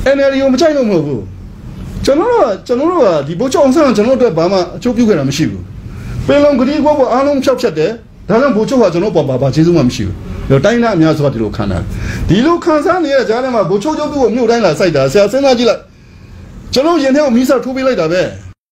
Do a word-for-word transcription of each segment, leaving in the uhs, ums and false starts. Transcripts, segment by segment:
N L D ကိုမကြိုက်လို့မဟုတ်ဘူးကျွန်တော်တို့ကကျွန်တော်တို့ကဒီဗိုလ်ချုပ်အောင်ဆန်းကျွန်တော်တို့ဘာမှအကျိုးပြုခဲ့တာမရှိဘူးပင်လုံကတိကိုအားလုံးဖြောက်ချက်တယ်ဒါကြောင့်ဗိုလ်ချုပ်ကကျွန်တော်ပေါ်ပါပါကျေးဇူးမှမရှိဘူးတိုင်းသားအများစုကဒီလိုခံတာဒီလိုခံစားနေတဲ့ကြားထဲမှာဗိုလ်ချုပ်ချုပ်သူ့ကိုမြို့တိုင်းလာစိုက်တာဆရာစဉ်းစားကြည့်လိုက်ကျွန်တော်ရင်ထဲကိုမီးစာထိုးပေးလိုက်တာပဲ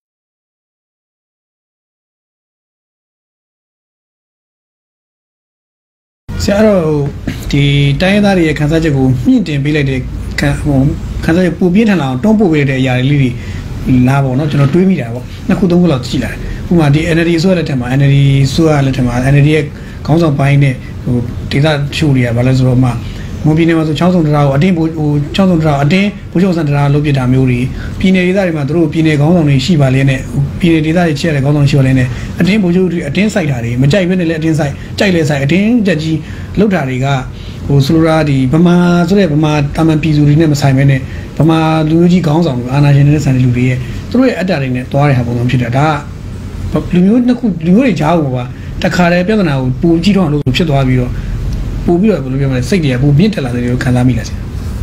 ဆရာတို့ဒီတိုင်းသားတွေရဲ့ခံစားချက်ကိုမြင့်တင်ပေးလိုက်တဲ့ခံဟိုခံစားချက်ပူပြင်းထန်လာအောင်တွန်းပို့ပေးတဲ့အရာလေးတွေလာပေါ့နော်ကျွန်တော်တွေးမိတာပေါ့နှစ်ခုသုံးခုလောက်ကြည့်လာတယ်ဥပမာဒီ N L D ဆိုရတဲ့ထက်မှာ N L D ဆိုရတဲ့ထက်မှာ N L D ရဲ့ခေါင်းဆောင်ပိုင်းနဲ့ဟိုဒေသချို့တွေကဘာလဲဆိုတော့မှမွန်ပြည်နယ်မှာဆိုချောင်းစုံတရားကိုအတင်းဟိုချောင်းစုံတရားအတင်းဘုရားဆန်တရားလုပ်ပြတာမျိုးတွေပြည်နယ်ဒေသတွေမှာတို့ပြည်နယ်ခေါင်းဆောင်တွေရှိပါလေနဲ့ပြည်နယ်ဒေသတွေချဲ့တဲ့ခေါင်းဆောင်ရှိပါလေနဲ့အတင်းဘုရားတွေအတင်းစိုက်တာတွေမကြိုက်ဘဲနဲ့လည်းအတင်းစိုက်ကြိုက်လဲစိုက်အတင်းကြက်ကြီးလုပ်တာတွေကဟိုဆိုလိုတာဒီဗမာဆိုတဲ့ဗမာတာမန်ပြည်သူတွေနဲ့မဆိုင်ဘဲနဲ့ဗမာလူမျိုးကြီးခေါင်းဆောင်တွေအာဏာရှင်တွေနဲ့ဆိုင်တဲ့လူတွေရဲ့သူတို့ရဲ့အတ္တတွေနဲ့တွားတဲ့ဟာပုံစံဖြစ်တာဒါကလူမျိုးနှစ်ခုလူမျိုးတွေကြားကိုပါတခါတည်းပြဿနာကိုပူကြည့်တော့လို့ဖြစ်သွားပြီးတော့ပို့ပြီးတော့ဘယ်လိုပြောမလဲစိတ်တွေကပိုပြင်းထန်လာတယ်လို့ခံစားမိလားဆရာ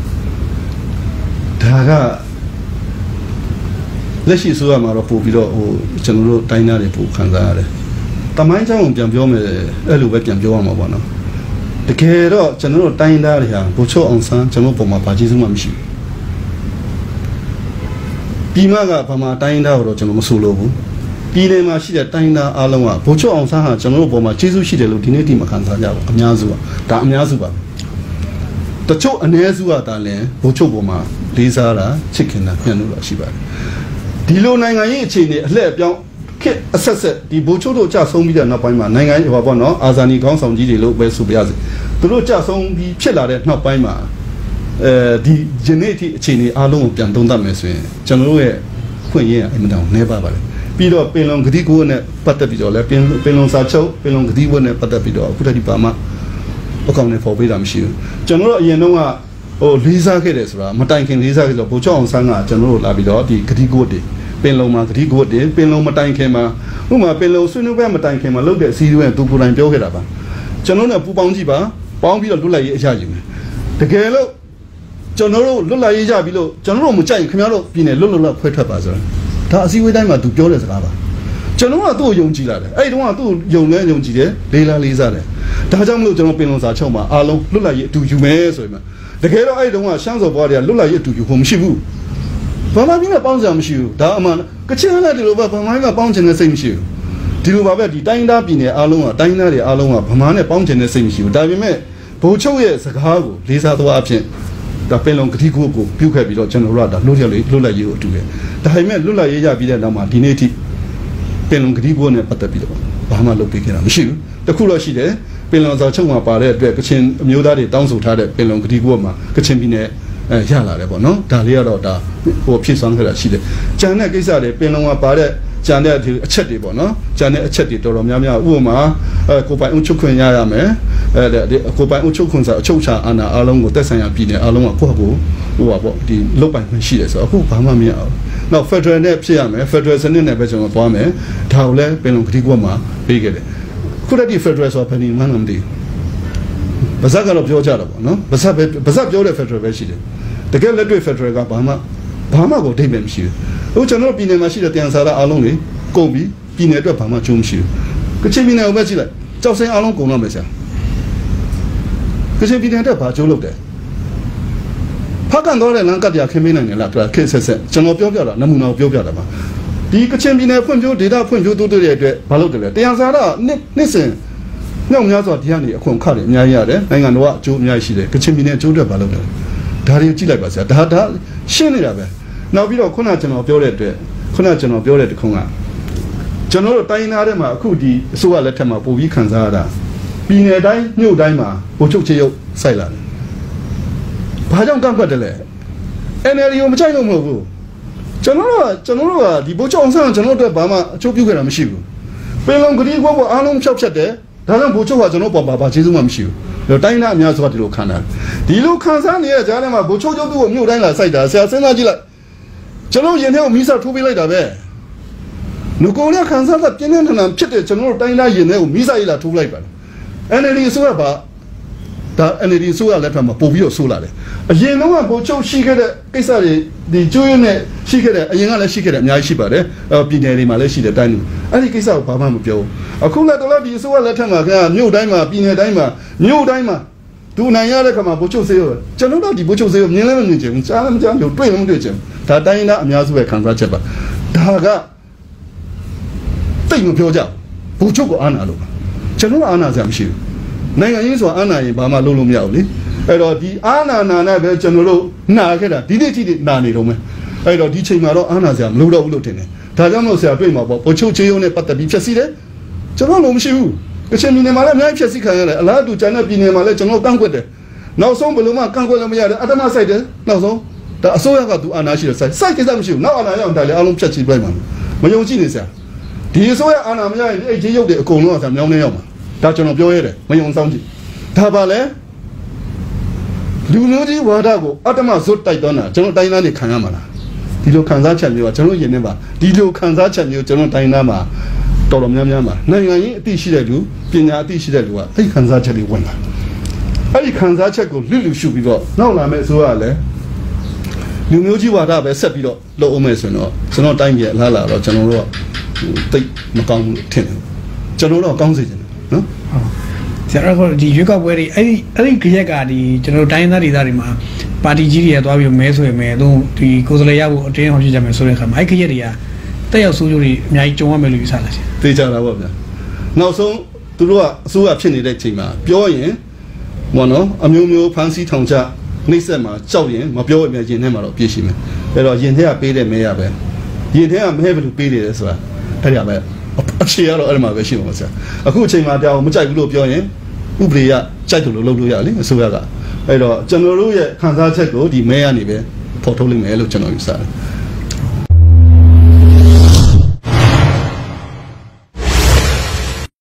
ဒါကလက်ရှိဆိုရမှာတော့ပို့ပြီးတော့ဟိုကျွန်တော်တို့တိုင်းသားတွေပို့ခံစားရတယ်တမိုင်းเจ้าကိုပြန်ပြောမယ်အဲ့လိုပဲပြန်ပြောရမှာပေါ့နော်တကယ်တော့ကျွန်တော်တို့တိုင်းသားတွေဟာဘိုလ်ချုပ်အောင်ဆန်းကျွန်တော်ပုံမှာဗာကျေးဇူးမှမရှိဘူးပြီးမှကဗမာတိုင်းသားကိုတော့ကျွန်တော်မဆိုလို့ဘူးပြည်နယ်မှာရှိတဲ့တိုင်းသားအားလုံးကဗိုလ်ချုပ်အောင်ဆန်းဟာကျွန်တော်တို့ပုံမှာကျေးဇူးရှိတယ်လို့ဒီနေ့ဒီမှာခံစားကြပါအများစုကဒါအများစုပါတချို့အနည်းစုကဒါလည်းဗိုလ်ချုပ်ပုံမှာလေးစားတာချစ်ခင်တာညှဉ်းလို့ရှိပါတယ်ဒီလိုနိုင်ငံရေးအခြေအနေအလှည့်အပြောင်းခေတ်အဆက်ဆက်ဒီဗိုလ်ချုပ်တို့ကြဆုံးပြီးတဲ့နောက်ပိုင်းမှာနိုင်ငံရေးဟောပေါ့နော်အာဇာနည်ခေါင်းဆောင်ကြီးတွေလို့ပဲဆိုပြရစီသူတို့ကြဆုံးပြီးဖြစ်လာတဲ့နောက်ပိုင်းမှာအဲဒီယနေ့အထိအခြေအနေအားလုံးကိုပြန်သုံးသပ်မယ်ဆိုရင်ကျွန်တော်တို့ရဲ့ခွင့်ရအမှန်တောင်နေပါပါလေပြီးတော့ပင်လုံဂတိကိုနဲ့ပတ်သက်ပြီးတော့လဲပင်ပင်လုံစာချုပ်ပင်လုံဂတိဝတ်နဲ့ပတ်သက်ပြီးတော့အခုတည်းကပါမှအကောင့်နဲ့ဖော်ပေးတာမရှိဘူးကျွန်တော်တို့အရင်တုန်းကဟိုလေးစားခဲ့တယ်ဆိုတာမတိုင်ခင်လေးစားခဲ့တော့ဗိုလ်ချုပ်အောင်ဆန်းကကျွန်တော်တို့လာပြီးတော့ဒီဂတိကိုတွေပင်လုံမှာဂတိကိုတွေပင်လုံမတိုင်ခင်မှာဥပမာပင်လုံဆွေးနွေးပွဲမတိုင်ခင်မှာလုပ်တဲ့အစည်းအဝေးသူကိုယ်တိုင်ပြောခဲ့တာပါကျွန်တော်တို့ပူပေါင်းကြည့်ပါပေါင်းပြီးတော့လွတ်လပ်ရေးအရာယူမယ်တကယ်လို့ကျွန်တော်တို့လွတ်လပ်ရေးရပြီးလို့ကျွန်တော်တို့မကြိုက်ခင်ဗျားတို့ပြည်နယ်လွတ်လွတ်လပ်ခွဲထွက်ပါဆိုတော့ဒါအစည်းအဝေးတိုင်းမှာသူပြောတဲ့စကားပါကျွန်တော်ကသူ့ကိုယုံကြည်လာတယ်အဲ့ဒီတော့ကသူ့ယုံလဲယုံကြည်တယ်လေးလားလေးစားတယ်ဒါကြောင့်မလို့ကျွန်တော်ပင်လုံစာချုပ်မှာအားလုံးလွတ်လပ်ရေးအတူယူမယ်ဆိုရင်တကယ်တော့အဲ့ဒီတော့ကရှမ်းစော်ဘွားတွေကလွတ်လပ်ရေးအတူယူဖို့မရှိဘူးဘာမှမင်းကပေါင်းစရာမရှိဘူးဒါအမှန်ကချင်နဲ့ဒီလိုပဲဗမာကပေါင်းချင်တဲ့စိတ်မရှိဘူးဒီလိုပါပဲဒီတိုင်းသားပြည်နယ်အားလုံးကတိုင်းသားတွေအားလုံးကဗမာနဲ့ပေါင်းချင်တဲ့စိတ်မရှိဘူးဒါပေမဲ့ဗိုလ်ချုပ်ရဲ့စကားကိုလေးစားသွားအဖြစ်ဒါပင်လုံဂတိကိုကိုပြုတ်ခဲ့ပြီးတော့ကျွန်တော်တို့ကဒါလွတ်ရလေးလွတ်လပ်ရေးကိုအတူတယ်ဒါပေမဲ့လွတ်လပ်ရေးရပြီးတဲ့နောက်မှာဒီနေ့အထိပင်လုံဂတိကိုနဲ့ပတ်သက်ပြီးတော့ဘာမှလုပ်ပေးခဲ့တာမရှိဘူးတခုတော့ရှိတယ်ပင်လုံစာချုပ်မှာပါတဲ့အတွက်ကချင်အမျိုးသားတွေတောင်းဆိုထားတဲ့ပင်လုံဂတိကိုမှာကချင်ပြည်နယ်အဲရလာတယ်ပေါ့နော်ဒါလေးကတော့ဒါဟိုဖြစ်ဆောင်ခဲ့တာရှိတယ်ကြံတဲ့ကိစ္စတွေပင်လုံမှာပါတဲ့ကြံတဲ့အချက်တွေပေါ့နော်ကြံတဲ့အချက်တွေတော်တော်များများဥပမာအဲကိုပိုင်အုပ်ချုပ်ခွင့်ရရမယ်အဲကိုပိုင်အုပ်ချုပ်ခွင့်ဆိုအချုပ်ချာအာဏာအားလုံးကိုတက်ဆိုင်ရာပြည်နယ်အားလုံးကကိုယ့်ကိုဟိုပါပေါ့ဒီလုတ်ပိုင်ခွင့်ရှိတယ်ဆိုတော့အခုဘာမှမရအောင်နောက် Federal နဲ့ဖြစ်ရမယ် Federal စနစ်နဲ့ပဲကျွန်တော်သွားမယ်ဒါကိုလည်းပင်လုံဂတိကမှာပေးခဲ့တယ်ခုတည်းဒီ Federal ဆိုတာဘယ်နည်းမှန်းမသိဘူးဗဇက်ကတော့ပြောကြတာပေါ့နော်ဗဇက်ပဲဗဇက်ပြောတဲ့ Federal ပဲရှိတယ်တကယ်လက်တွေ့ Federal ကဘာမှဘာမှကိုအဓိပ္ပာယ်မရှိဘူးအခုကျွန်တော်ပြည်နယ်မှာရှိတဲ့တန်ဆာရအားလုံးတွေကုန်ပြီးပြည်နယ်အတွက်ဘာမှကျိုးမရှိဘူးကချင်ပြည်နယ်ကိုပဲကြည့်လိုက်ကြောက်စင်းအားလုံးကုန်တော့မယ်ဆရာကချင်ပြည်နယ်အတွက်ဘာကျိုးလုပ်တယ်ဖက်ကန်တော့တဲ့လမ်းကပြခင်းမင်းနိုင်တယ်လားသူကခက်ဆက်ဆက်ကျွန်တော်ပြောပြတာနမူနာကိုပြောပြတာပါဒီကချင်ပြည်နယ်ဖွံ့ဖြိုးဒေသဖွံ့ဖြိုးတိုးတက်တဲ့အတွက်ဘာလုပ်တယ်လဲတန်ဆာရနှစ်နှစ်စဉ်မြောက်များစွာဒီကနေအခွန်ခတ်တယ်အများကြီးရတယ်နိုင်ငံတော်ကအကျိုးအများကြီးရှိတယ်ကချင်ပြည်နယ်အကျိုးအတွက်ဘာလုပ်တယ်ဒါတွေကိုကြည့်လိုက်ပါဆရာဒါဒါရှင်းနေတာပဲနောက်ပြီးတော့ခုနကျွန်တော်ပြောတဲ့အတွက်ခုနကျွန်တော်ပြောတဲ့တခုကကျွန်တော်တို့တိုင်းသားထဲမှာအခုဒီအစိုးရလက်ထက်မှာပို့ပြီးခံစားရတာပြည်နယ်တိုင်းမြို့တိုင်းမှာဗိုလ်ချုပ်ချေရုပ်စိုက်လာတယ်ဘာကြောင့်ကန့်ကွက်တယ်လဲ N L D ကိုမကြိုက်လို့မဟုတ်ဘူးကျွန်တော်တို့ကကျွန်တော်တို့ကဒီဗိုလ်ချုပ်အောင်ဆန်းကျွန်တော်တို့အတွက်ဘာမှအကျိုးပြုခဲ့တာမရှိဘူးပင်လုံဂတိကိုပေါ်အားလုံးဖြောက်ဖြတ်တယ်ဒါကြောင့်ဗိုလ်ချုပ်ကကျွန်တော်ပေါ်ပါပါကျေးဇူးမှမရှိဘူးတိုင်းသားအများစုကဒီလိုခံတာဒီလိုခံစားနေတဲ့ကြားထဲမှာဗိုလ်ချုပ်ချုပ်သူ့ကိုမြို့တိုင်းလာစိုက်တာဆရာစဉ်းစားကြည့်လိုက်ကျွန်တော်ရင်ထဲကိုမီးစာထိုးပေးလိုက်တာပဲငကိုရခံစားကပြင်းပြင်းထန်ထန်ဖြစ်တဲ့ကျွန်တော်တို့တိုင်းသားရင်ထဲကိုမီးစာရေးလာထိုးလိုက်ပါ N L D ဆိုရပါဒါ N L D ဆိုရလက်ထက်မှာပို့ပြီးတော့ဆိုးလာတယ်အရင်တော့ကဘိုးချုပ်ရှိခဲ့တဲ့ကိစ္စတွေဒီကျွေးနဲ့ရှိခဲ့တဲ့အရင်ကလည်းရှိခဲ့တယ်အများကြီးရှိပါတယ်အဲပြည်နယ်တွေမှာလည်းရှိတယ်တိုင်းလူအဲ့ဒီကိစ္စကိုဘာမှမပြောဘူးအခုလည်းတော့ဒီဆိုရလက်ထက်မှာခင်ဗျာမြို့တိုင်းမှာပြည်နယ်တိုင်းမှာမြို့တိုင်းမှာသူနိုင်ရတဲ့ခါမှာဘိုးချုပ်စေးကျွန်တော်တို့ဒီဘိုးချုပ်စေးမြင်လည်းမမြင်ချင်ဘူးကြားလည်းမကြားဘူးတွေ့လည်းမတွေ့ချင်ဘူးဒါတိုင်းသားအများစုပဲခံစားချက်ပါဒါကတိတ်မပြောကြဘူးဘိုးချုပ်ကအာဏာလို့ကျွန်တော်အာဏာစရာမရှိဘူးနိုင်ငံရေးဆိုတာအာဏာရင်ဘာမှလုပ်လို့မရဘူးလေအဲ့တော့ဒီအာဏာနာနဲ့ပဲကျွန်တော်တို့နာခဲ့တာဒီနေ့ထိနာနေတော့မယ်အဲ့တော့ဒီချိန်မှာတော့အာဏာစရာမလိုတော့ဘူးလို့ထင်တယ်ဒါကြောင့်မို့ဆရာတွေ့မှာပေါ့ဘိုးချုပ်ချေးရုံနဲ့ပတ်သက်ပြီးဖြည့်ဆည်းတယ်ကျွန်တော်လုံးမရှိဘူးကချင်ပြည်နယ်မှာလည်းအများကြီးဖြည့်ဆည်းခံရတယ်အလားတူကျန်တဲ့ပြည်နယ်မှာလည်းကျွန်တော်ကန့်ကွက်တယ်နောက်ဆုံးဘယ်လိုမှကန့်ကွက်လို့မရတဲ့အတ္တမဆိုင်တယ်နောက်ဆုံးဒါအစိုးရကသူအာဏာရှိတယ်စိုက်စိုက်ကိစ္စမရှိဘူးနောက်အာဏာရအောင်ဒါလည်းအားလုံးဖြတ်ချီလိုက်မှာမယုံကြည်နေစရာဒီအစိုးရအာဏာမရရင်အဲ့ဒီရုပ်တွေအကုန်လုံးကမြောင်းနေရောက်မှာဒါကျွန်တော်ပြောရတယ်မယုံဆောင်ကြည့်ဒါပါလေလူမျိုးကြီးဝါဒကိုအတ္တမဇွတ်တိုက်တော့တာကျွန်တော်တိုင်းသားတွေခံရမှာလားဒီလိုခံစားချက်မျိုးကကျွန်တော်ယင်နေပါဒီလိုခံစားချက်မျိုးကျွန်တော်တိုင်းသားမှာတော်တော်များများမှာနိုင်ငံရေးအသိရှိတဲ့လူပညာအသိရှိတဲ့လူကအဲ့ခံစားချက်တွေဝင်လာအဲ့ဒီခံစားချက်ကိုလွတ်လွတ်ရှုပြီးတော့နောက်လာမဲ့အစိုးရလည်းလူမျိုးကြီးဝါဒပဲဆက်ပြီးတော့လုပ်အောင်မယ်ဆိုတော့ကျွန်တော်တိုင်းပြည်အလားလာတော့ကျွန်တော်တို့ကတိတ်မကောင်းဘူးထင်တယ်ကျွန်တော်တို့ကောင်းစေချင်တယ်နော်ဆရာကဒီရွေးကောက်ပွဲတွေအဲ့ဒီအဲ့ဒီကြရက်ကဒီကျွန်တော်တိုင်းသားဒေသတွေမှာပါတီကြီးတွေကသွားပြီးမဲဆွဲမယ်သူဒီကိုယ်စားလှယ်ရဖို့အတင်းအောင်ဖြစ်ကြမယ်ဆိုတဲ့အခါမှာအဲ့ကြရက်တွေကတက်ရောက်ဆိုးကျိုးတွေအများကြီးကြုံရမယ်လို့ယူဆလာရှင်သိကြတာပေါ့ဗျာနောက်ဆုံးသူတို့ကအစိုးရဖြစ်နေတဲ့ချိန်မှာပြောရင်ဘောနော်အမျိုးမျိုးဖန်စီထောင်ချနှိမ့်ဆက်မှာကြောက်ရင်မပြောရင်ရင်ထဲမှာတော့ပြည့်ရှိမယ်အဲ့တော့ရင်ထဲကပေးတဲ့မဲရပဲရင်ထဲကမဲဘယ်လိုပေးနေလဲဆိုတာအဲ့ဒါပဲအခြေရတော့အဲ့မှာပဲရှိမှာဆရာအခုအချိန်မှာတောင်မကြိုက်ဘူးလို့ပြောရင်ဥပဒေကကြိုက်တယ်လို့လုပ်လို့ရလေအစိုးရကအဲ့တော့ကျွန်တော်တို့ရဲ့ခံစားချက်ကိုဒီမဲရနေပဲဖော်ထုတ်လိမ့်မယ်လို့ကျွန်တော်ယူဆတယ်